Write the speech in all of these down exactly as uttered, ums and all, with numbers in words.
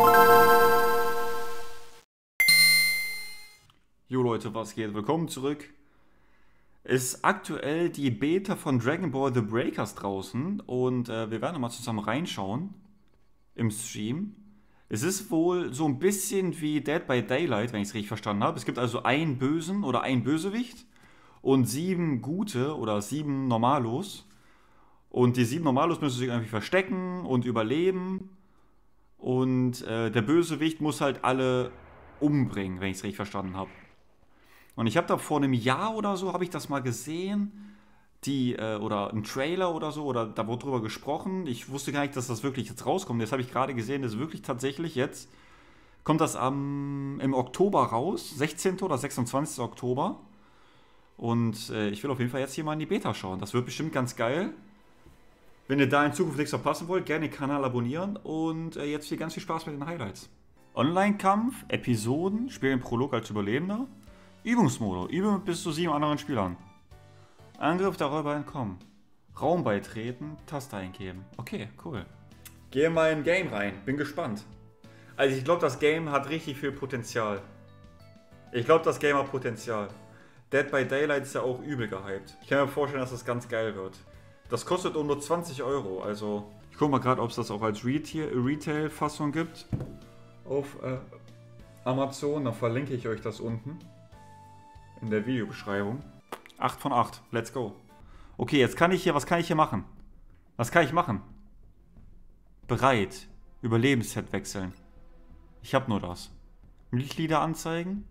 Jo Leute, was geht? Willkommen zurück. Ist aktuell die Beta von Dragon Ball The Breakers draußen und äh, wir werden mal zusammen reinschauen im Stream. Es ist wohl so ein bisschen wie Dead by Daylight, wenn ich es richtig verstanden habe. Es gibt also einen Bösen oder einen Bösewicht und sieben Gute oder sieben Normalos. Und die sieben Normalos müssen sich irgendwie verstecken und überleben. Und äh, der Bösewicht muss halt alle umbringen, wenn ich es richtig verstanden habe. Und ich habe da vor einem Jahr oder so, habe ich das mal gesehen, die, äh, oder ein Trailer oder so, oder da wurde drüber gesprochen. Ich wusste gar nicht, dass das wirklich jetzt rauskommt. Jetzt habe ich gerade gesehen, das ist wirklich tatsächlich jetzt, kommt das am, im Oktober raus, sechzehnten oder sechsundzwanzigsten Oktober. Und äh, ich will auf jeden Fall jetzt hier mal in die Beta schauen. Das wird bestimmt ganz geil. Wenn ihr da in Zukunft nichts verpassen wollt, gerne den Kanal abonnieren. Und äh, jetzt viel ganz viel Spaß mit den Highlights. Online-Kampf, Episoden, spielen Prolog als Überlebender. Übungsmodus, übe mit bis zu sieben anderen Spielern. Angriff der Räuber entkommen. Raum beitreten, Taste eingeben. Okay, cool. Gehe mal in Game rein, bin gespannt. Also ich glaube, das Game hat richtig viel Potenzial. Ich glaube, das Game hat Potenzial. Dead by Daylight ist ja auch übel gehypt. Ich kann mir vorstellen, dass das ganz geil wird. Das kostet um nur zwanzig Euro, also... Ich gucke mal gerade, ob es das auch als Retail-Fassung gibt. Auf äh, Amazon, dann verlinke ich euch das unten. In der Videobeschreibung. acht von acht. Let's go. Okay, jetzt kann ich hier, was kann ich hier machen? Was kann ich machen? Bereit. Überlebensset wechseln. Ich habe nur das. Mitglieder anzeigen.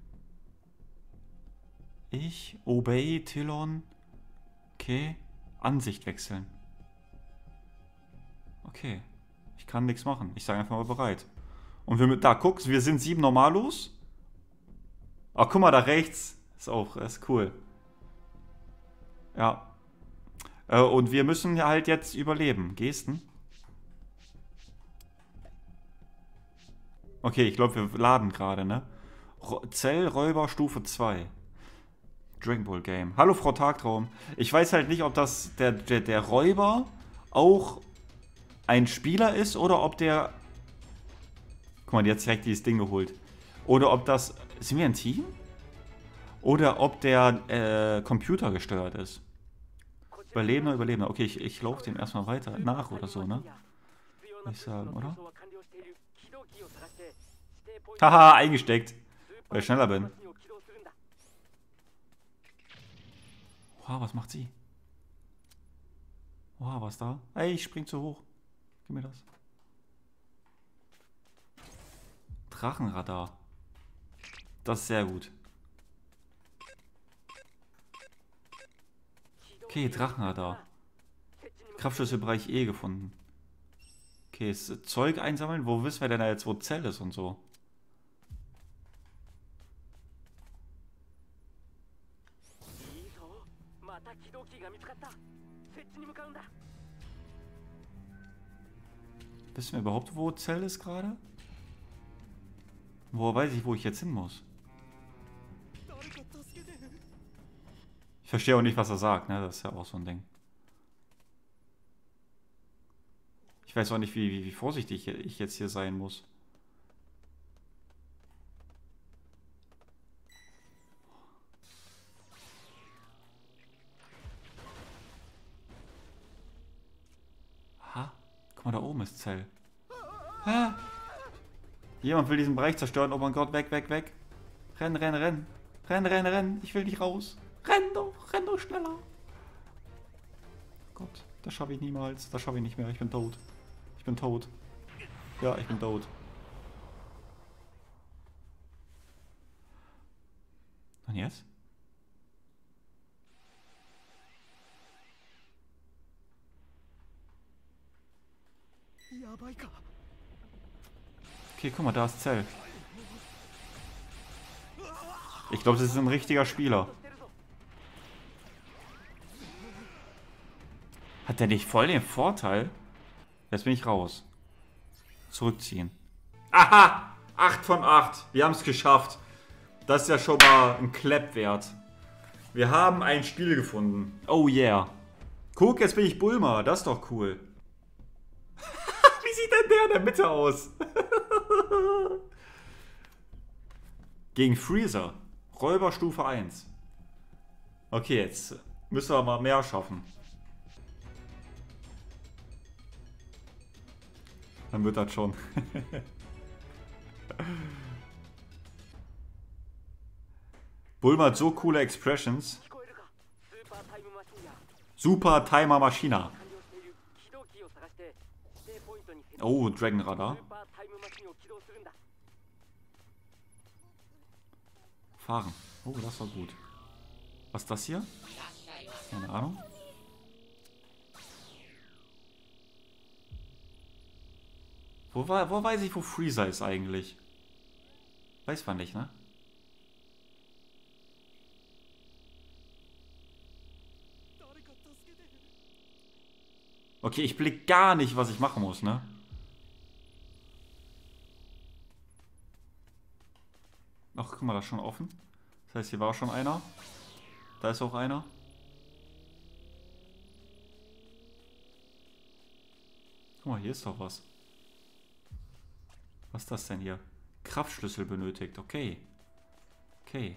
Ich. Obey. Tillon. Okay. Ansicht wechseln. Okay. Ich kann nichts machen. Ich sage einfach mal bereit. Und wir mit, da, guckst, wir sind sieben Normalos. Ach, guck mal, da rechts. Ist auch, ist cool. Ja. Äh, und wir müssen halt jetzt überleben. Gesten? Okay, ich glaube, wir laden gerade, ne? Zellräuber Stufe zwei. Dragon Ball Game. Hallo, Frau Tagtraum. Ich weiß halt nicht, ob das der, der, der Räuber auch ein Spieler ist oder ob der... Guck mal, die hat direkt dieses Ding geholt. Oder ob das... Sind wir ein Team? Oder ob der äh, Computer gesteuert ist. Überlebender, Überlebender. Okay, ich, ich laufe dem erstmal weiter nach oder so, ne? Würde ich sagen, oder? Haha, eingesteckt. Weil ich schneller bin. Wow, was macht sie? Wow, was da? Ey, ich spring zu hoch. Gib mir das. Drachenradar. Das ist sehr gut. Okay, Drachenradar. Kraftschlüsselbereich E gefunden. Okay, ist Zeug einsammeln. Wo wissen wir denn da jetzt, wo Zell ist und so? Wissen wir überhaupt, wo Zell ist gerade? Woher weiß ich, wo ich jetzt hin muss? Ich verstehe auch nicht, was er sagt, ne? Das ist ja auch so ein Ding. Ich weiß auch nicht, wie, wie, wie vorsichtig ich jetzt hier sein muss. Aha. Guck mal, da oben ist Zell. Ah. Jemand will diesen Bereich zerstören. Oh mein Gott, weg, weg, weg. Renn, renn, renn. Renn, renn, renn. Ich will nicht raus. Renn doch, renn doch schneller. Gott, das schaffe ich niemals. Das schaffe ich nicht mehr. Ich bin tot. Ich bin tot. Ja, ich bin tot. Und jetzt? Okay, guck mal, da ist Zell. Ich glaube, das ist ein richtiger Spieler. Hat der nicht voll den Vorteil? Jetzt bin ich raus. Zurückziehen. Aha! acht von acht. Wir haben es geschafft. Das ist ja schon mal ein Klepp-Wert. Wir haben ein Spiel gefunden. Oh yeah. Guck, jetzt bin ich Bulma. Das ist doch cool. Wie sieht denn der in der Mitte aus? Gegen Freezer. Räuber Stufe eins. Okay, jetzt müssen wir mal mehr schaffen. Dann wird das schon. Bulma hat so coole Expressions. Super Timer Maschina. Oh, Dragon Radar. Fahren. Oh, das war gut. Was ist das hier? Keine Ahnung. Wo, war, wo weiß ich, wo Freezer ist eigentlich? Weiß man nicht, ne? Okay, ich blick gar nicht, was ich machen muss, ne? Ach, guck mal, da ist schon offen. Das heißt, hier war schon einer. Da ist auch einer. Guck mal, hier ist doch was. Was ist das denn hier? Kraftschlüssel benötigt, okay. Okay.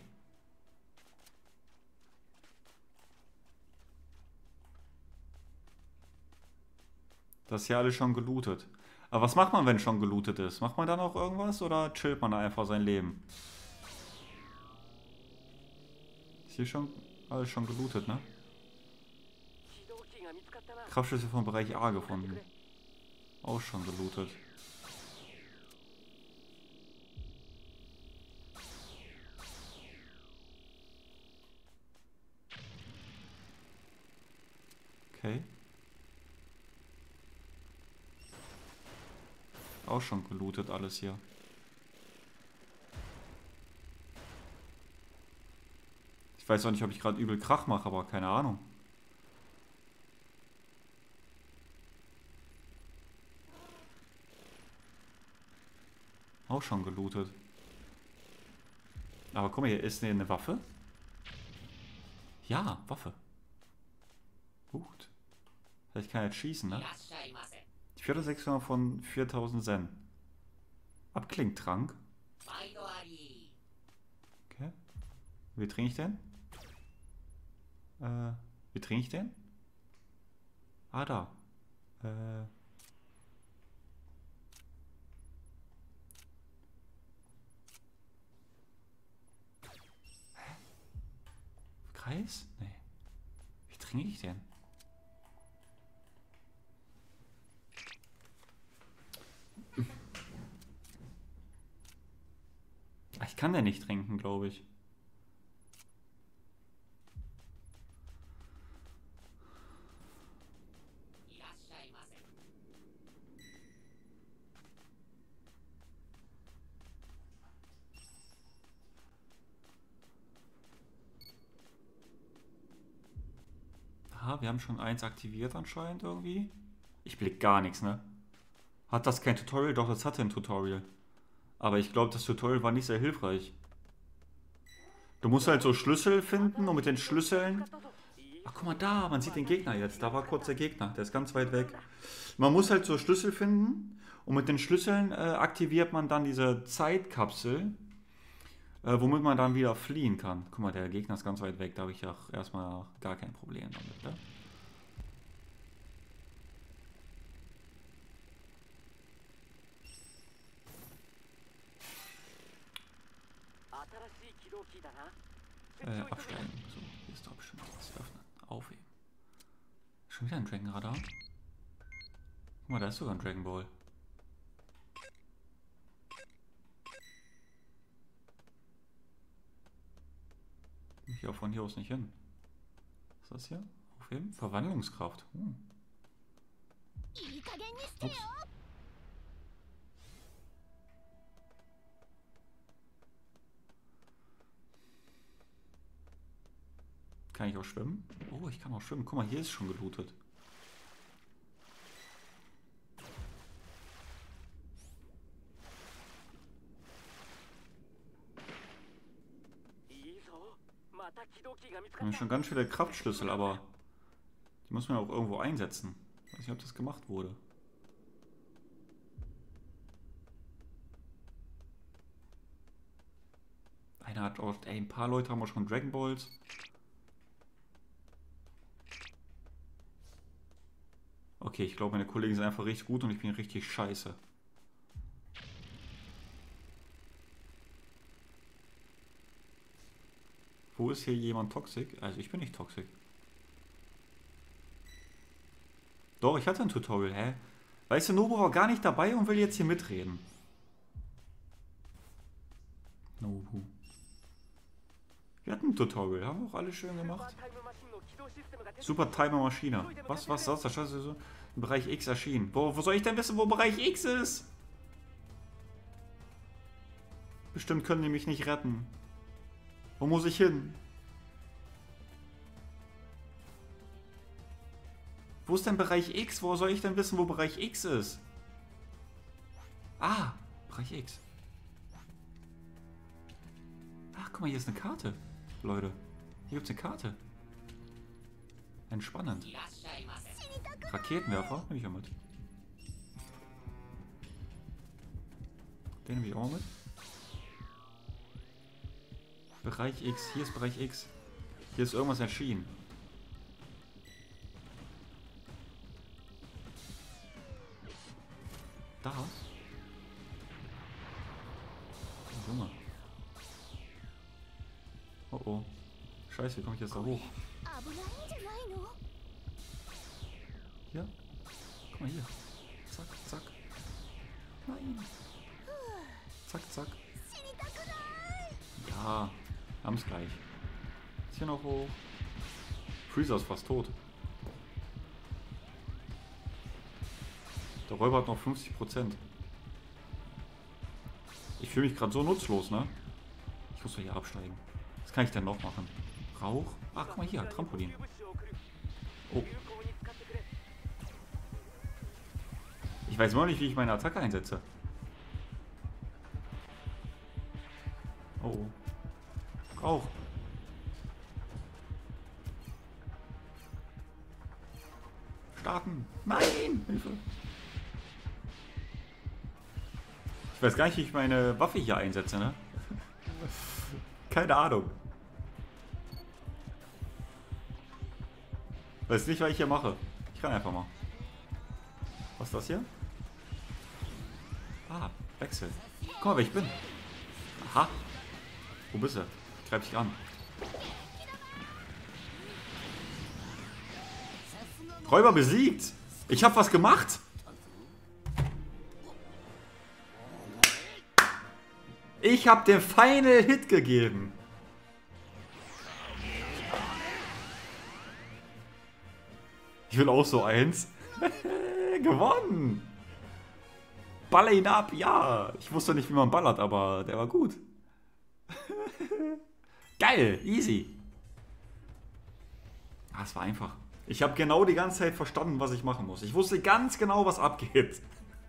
Das ist ja alles schon gelootet. Aber was macht man, wenn schon gelootet ist? Macht man dann auch irgendwas oder chillt man da einfach sein Leben? Ist hier schon alles schon gelootet, ne? Kraftschlüssel vom Bereich A gefunden. Auch schon gelootet. Okay. Auch schon gelootet alles hier. Ich weiß auch nicht, ob ich gerade übel Krach mache, aber keine Ahnung. Auch schon gelootet. Aber guck mal, hier ist eine Waffe. Ja, Waffe. Gut. Ich kann jetzt schießen, ne? vier sechshundert von viertausend Zen. Abklingtrank. Okay. Wie trinke ich den? Äh, wie trinke ich den? Ah, da. Äh. Hä? Kreis? Nee. Wie trinke ich den? Ich kann den nicht trinken, glaube ich. Ah, wir haben schon eins aktiviert anscheinend irgendwie. Ich blick gar nichts, ne? Hat das kein Tutorial? Doch, das hatte ein Tutorial. Aber ich glaube, das Tutorial war nicht sehr hilfreich. Du musst halt so Schlüssel finden und mit den Schlüsseln... Ach, guck mal da, man sieht den Gegner jetzt. Da war kurz der Gegner, der ist ganz weit weg. Man muss halt so Schlüssel finden und mit den Schlüsseln äh, aktiviert man dann diese Zeitkapsel, äh, womit man dann wieder fliehen kann. Guck mal, der Gegner ist ganz weit weg, da habe ich auch erstmal gar kein Problem damit. Ne? Äh, absteigen. So, hier ist doch bestimmt was öffnen. Aufheben. Schon wieder ein Dragon Radar. Guck mal, da ist sogar ein Dragon Ball. Ich gehe auch von hier aus nicht hin. Was ist das hier? Aufheben? Verwandlungskraft. Hm. Ups. Kann ich auch schwimmen? Oh, ich kann auch schwimmen. Guck mal, hier ist schon gelootet. Wir haben schon ganz viele Kraftschlüssel, aber die muss man auch irgendwo einsetzen. Ich weiß nicht, ob das gemacht wurde. einer hat auch, ey, ein paar Leute haben auch schon Dragon Balls. Okay, ich glaube, meine Kollegen sind einfach richtig gut und ich bin richtig scheiße. Wo ist hier jemand toxisch? Also ich bin nicht toxisch. Doch, ich hatte ein Tutorial, hä? Weißt du, Nobu war gar nicht dabei und will jetzt hier mitreden. Nobu. Wir hatten ein Tutorial, haben wir auch alle schön gemacht. Super Timer Maschine. Was, was, was? Da steht so im Bereich X erschienen. Wo, wo soll ich denn wissen, wo Bereich X ist? Bestimmt können die mich nicht retten. Wo muss ich hin? Wo ist denn Bereich X? Wo soll ich denn wissen, wo Bereich X ist? Ah, Bereich X. Ach, guck mal, hier ist eine Karte. Leute, hier gibt es eine Karte. Entspannend. Raketenwerfer, nehme ich auch mit. Den nehme ich auch mit. Bereich X, hier ist Bereich X. Hier ist irgendwas erschienen. Da? Oh, Junge. Oh oh. Scheiße, wie komme ich jetzt da hoch? Hier? Guck mal hier. Zack, zack. Nein. Zack, zack. Ja, haben's gleich. Ist hier noch hoch. Freezer ist fast tot. Der Räuber hat noch fünfzig Prozent. Ich fühle mich gerade so nutzlos, ne? Ich muss doch hier absteigen. Was kann ich denn noch machen? Rauch? Ach, guck mal hier, Trampolin. Oh. Ich weiß immer nicht, wie ich meine Attacke einsetze. Oh. Rauch. Starten. Nein! Hilfe. Ich weiß gar nicht, wie ich meine Waffe hier einsetze, ne? Keine Ahnung. Weiß nicht, was ich hier mache. Ich kann einfach mal. Was ist das hier? Ah, Wechsel. Guck mal, wer ich bin. Aha. Wo bist du? Ich greif dich an. Räuber besiegt. Ich hab was gemacht. Ich hab den Final Hit gegeben. Ich will auch so eins. Gewonnen. Baller ihn ab, ja. Ich wusste nicht, wie man ballert, aber der war gut. Geil, easy. Ah, es war einfach. Ich habe genau die ganze Zeit verstanden, was ich machen muss. Ich wusste ganz genau, was abgeht.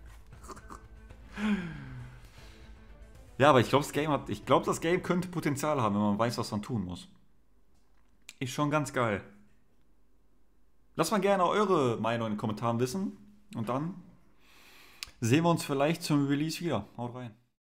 Ja, aber ich glaube, das Game hat, ich glaube, das Game könnte Potenzial haben, wenn man weiß, was man tun muss. Ist schon ganz geil. Lasst mal gerne eure Meinung in den Kommentaren wissen. Und dann sehen wir uns vielleicht zum Release wieder. Haut rein.